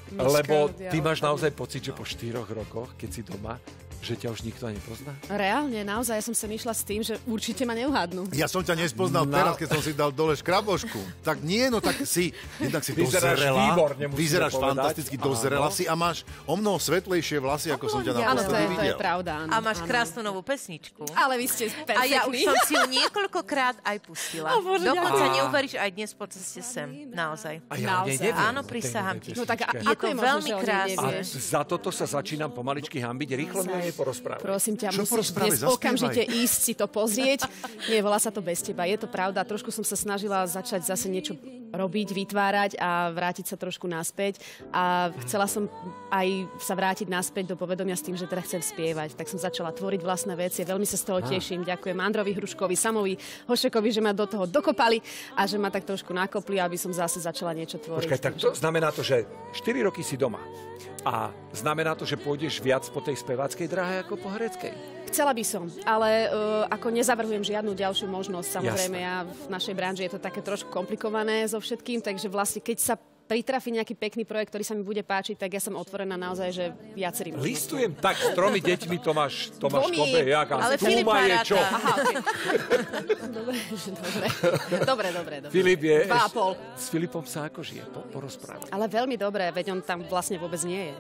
Lebo ty máš naozaj pocit, že po 4 rokoch, keď si doma, že ťa už nikto nepozná? Reálne, naozaj, ja som sem išla s tým, že určite ma neuhádnu. Ja som ťa nespoznal teraz, keď som si dal dole škrabošku. Tak nie, no tak si, jednak si dozrela. Výborne, vyzeráš fantasticky, dozrela si a máš o mnoho svetlejšie vlasy, ako som ťa naposledy videl. To je pravda, áno. A máš krásnu novú pesničku. Ale vy ste perfektní. A ja už som si ju niekoľkokrát aj pustila. Dokonca neuveríš aj dnes po ceste sem. Naozaj. A ja neviem. Áno, prisahám ti. No tak je to veľmi krásne. A za toto sa začínam pomaličky hanbiť. Rýchlo mi porozprávať. Prosím ťa, musíš dnes okamžite ísť si to pozrieť. Nie, volá sa to Bez teba. Je to pravda. Trošku som sa snažila začať zase niečo robiť, vytvárať a vrátiť sa trošku naspäť. A chcela som aj sa vrátiť naspäť do povedomia s tým, že teda chcem spievať. Tak som začala tvoriť vlastné veci. Veľmi sa z toho teším. Ďakujem Androvi Hruškovi, Samovi Hošekovi, že ma do toho dokopali a že ma tak trošku nakopli, aby som zase začala niečo tvoriť. Počkaj, tak to znamená to, že 4 roky si doma. A znamená to, že pôjdeš viac po tej speváckej dráhe ako po hereckej? Chcela by som, ale ako nezavrhujem žiadnu ďalšiu možnosť. Samozrejme, ja v našej branži je to také trošku komplikované so všetkým, takže vlastne keď sa pritrafi nejaký pekný projekt, ktorý sa mi bude páčiť, tak ja som otvorená naozaj, že viacerým. Listujem tak s 3 deťmi, Tomáš kope, jak a Filip je čo? Aha, okay. Dobre. Filip je... 2,5. S Filipom sa ako žije? Porozprávaj. Ale veľmi dobre, veď on tam vlastne vôbec nie je.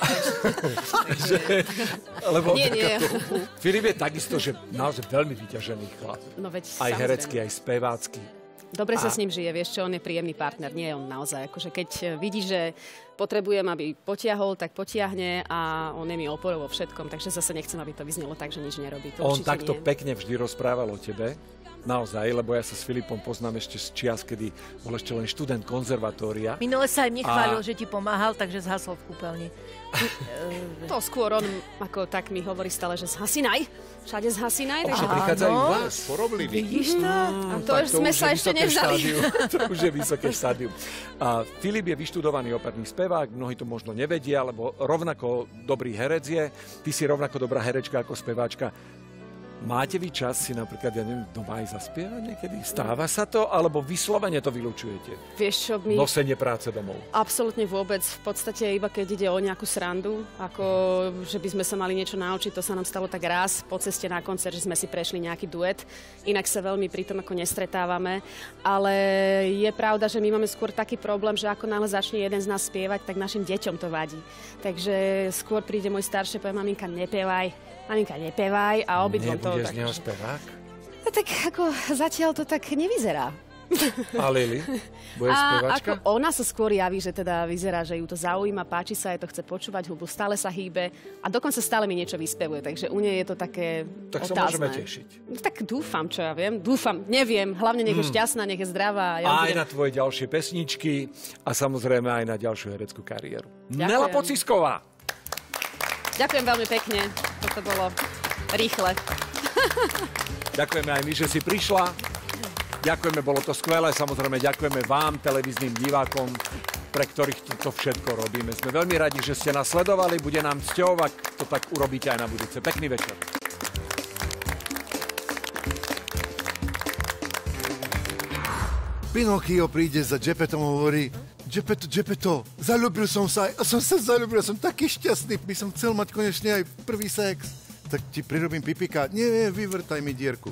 Nie. Filip je takisto, že naozaj veľmi vyťažený chlap. No veď, aj herecký, aj spevácky. Dobre sa s ním žije, vieš čo, on je príjemný partner, nie je on naozaj. Akože keď vidí, že potrebujem, aby potiahol, tak potiahne a on je mi oporou vo všetkom, takže zase nechcem, aby to vyznelo tak, že nič nerobí. To on takto nie. Pekne vždy rozprával o tebe, naozaj, lebo ja sa s Filipom poznám ešte z čias, kedy bol ešte len študent konzervatória. Minule sa aj mne chválil, že ti pomáhal, takže zhasol v kúpeľni. To skôr on ako tak mi hovorí stále, že zhasinaj. Všade zhasinaj. Takže prichádzajú vás. Poroblivý. Vidíš to? To už sme sa ešte nevzali. To už je vysoké štádium. Filip je vyštudovaný operný spevák, mnohí to možno nevedia, lebo rovnako dobrý herec je. Ty si rovnako dobrá herečka ako speváčka. Máte vy čas si napríklad, ja neviem, doma aj zaspievať niekedy? Stáva sa to? Alebo vyslovene to vylučujete? Vieš čo, my... Nosenie práce domov. Absolútne vôbec. V podstate iba keď ide o nejakú srandu, ako že by sme sa mali niečo naučiť, to sa nám stalo tak raz po ceste na koncert, že sme si prešli nejaký duet. Inak sa veľmi pri tom ako nestretávame. Ale je pravda, že my máme skôr taký problém, že ako náhle začne jeden z nás spievať, tak našim deťom to vadí. Takže skôr príde môj starší, povie, maminka, nepevaj a obidvom to... Nebudeš z neho spevák? No, tak ako zatiaľ to tak nevyzerá. A Lili? Bude speváčka? Ako ona sa skôr javí, že teda vyzerá, že ju to zaujíma, páči sa, je to chce počúvať hudbu, stále sa hýbe a dokonca stále mi niečo vyspevuje, takže u nej je to také tak otázne. sa môžeme tešiť. No, tak dúfam, čo ja viem. Neviem. Hlavne nech je šťastná, nech je zdravá. Ja aj na tvoje ďalšie pesničky a samozrejme aj na ďalšiu hereckú kariéru. Ďakujem. Nela Pocisková. Ďakujem veľmi pekne. Toto bolo rýchle. Ďakujeme aj my, že si prišla. Ďakujeme, bolo to skvelé. Samozrejme, ďakujeme vám, televíznym divákom, pre ktorých to všetko robíme. Sme veľmi radi, že ste nás sledovali. Bude nám cťou, ak to tak urobíte aj na budúce. Pekný večer. Pinokio príde za Gepettom a hovorí: Gepetto, zalúbil som sa, som taký šťastný, by som chcel mať konečne aj prvý sex. Tak ti prirobím pipika. Nie, vyvrtaj mi dierku.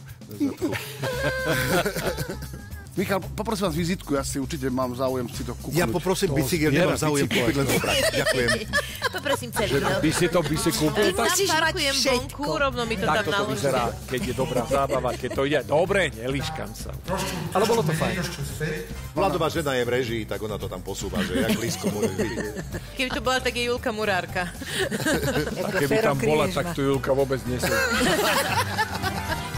Michal, poprosím vás vizitku, ja si určite mám záujem si to kúpiť. Ja poprosím bicykel, nemám záujem kúpiť, len zobrať. Ďakujem. Poprosím celý. By si kúpil, tak Parkujem vonku, rovno mi to tam takto to vyzerá, keď je dobrá zábava, keď to ide. Dobre, nelíškam sa. Ale bolo to fajn. Vladová žena je v režii, tak ona to tam posúva, že jak blízko môže vidieť. Keby to bola, tak je Julka Murárka. A keby tam bola, tak tu Julka vôbec nesedí.